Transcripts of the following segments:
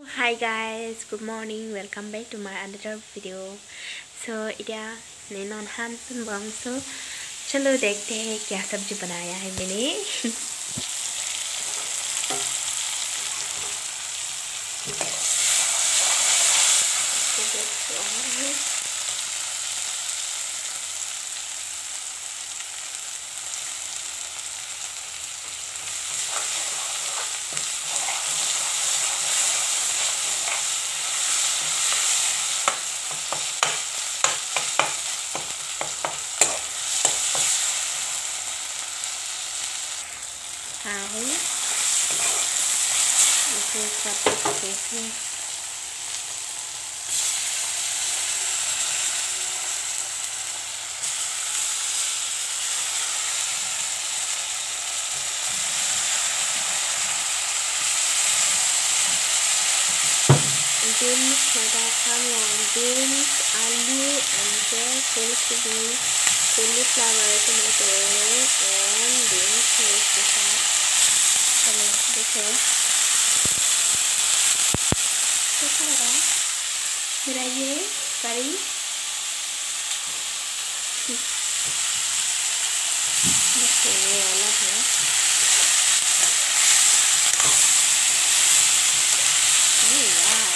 Hi guys, good morning. Welcome back to my another video. So इधर नैनोन हान बंग so चलो देखते हैं क्या सब्जी बनाया है मैंने. Hi, this is what this is. Beans, beans, aloo, and full cauliflower, tomato, and beans paste के साथ. चलो देखो कैसा लगा मेरा ये करी. बस ये वाला है. वाह.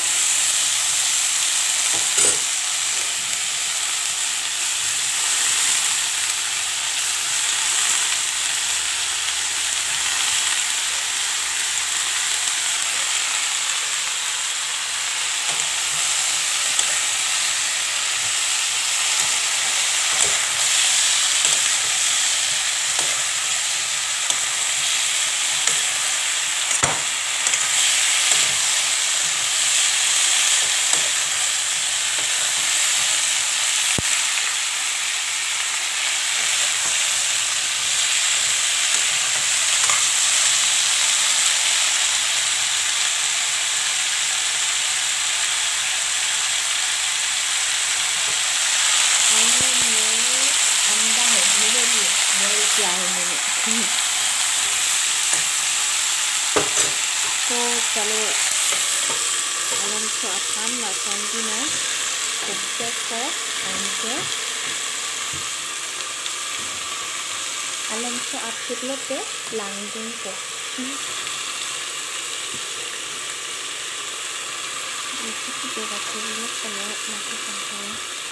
अंडा है मैंने बॉईल किया है मैंने. तो चलो alam so akan lakukan gina subscribe ko and alam so update lo pe langgeng ko. Itu juga baca kalau masih sampai.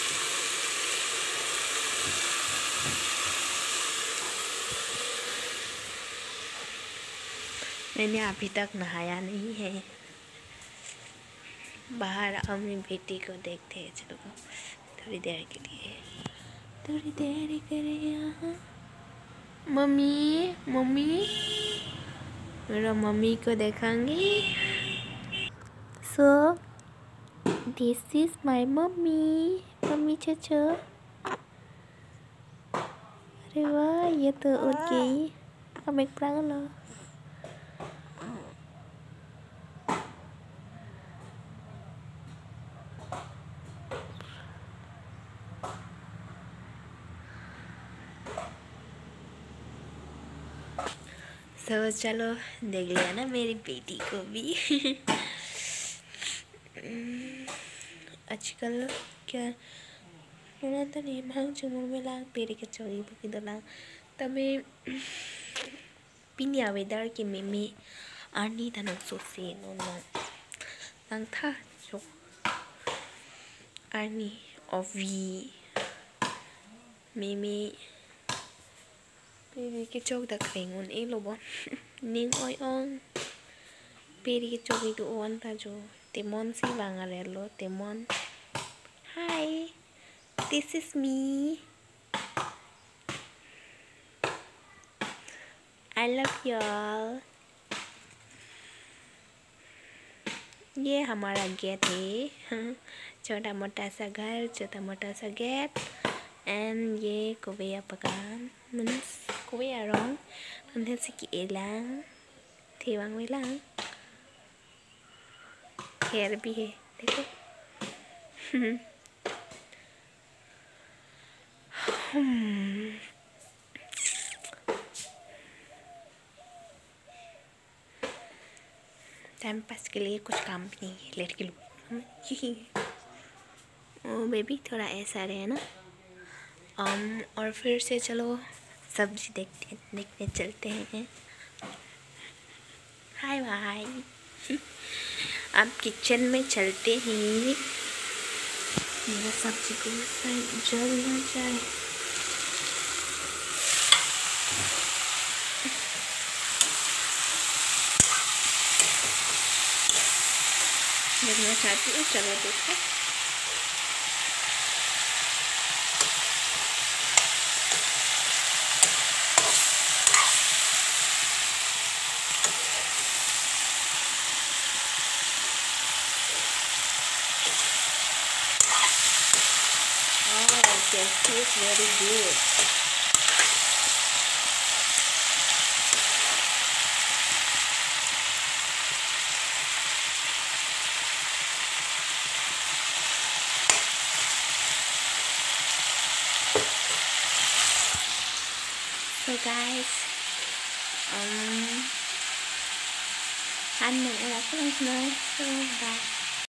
मैंने अभी तक नहाया नहीं है. बाहर अपनी बेटी को देखते हैं. चलो थोड़ी देर के लिए यहाँ. मम्मी मेरा मम्मी को देखेंगे. So this is my mummy चचो. अरे वाह ये तो उड़ गई. अब एक प्रांग लो. तो चलो देख लिया ना मेरी बेटी को भी. आजकल क्या तो नहीं मांग चुमर में लाग पेरी के चोरी बुकी तो लाग तबे पिनिया वेदर की मिमी आनी तनक सोसी नो लाग था जो आनी ओवी मिमी पेरी के चोक दा करेंगुन ए लोबो निंग ओय ओन पेरी के चोक इतु ओन था जो तेमोन सी वांगा रेलो तेमोन. Hi, this is me. I love y'all. ये हमारा गेट है. छोटा मोटा सा घर, छोटा मोटा सा गेट. एंड ये कोबेया पकान मीन्स कोबेया रong nanti siki elang थेवांग वेलांग हेयर भी है देखो. टाइम पास के लिए कुछ काम भी नहीं है लड़के लोग। ओ बेबी थोड़ा ऐसा रहे ना। और फिर से चलो सब्जी देखने चलते हैं। हाय भाई। अब किचन में चलते हैं। मेरा सब्जी को जल ना जाए। देखना चाहती हूँ, चलो देखो। Yes, it's very good. So guys, anh mình đã có nói so bye.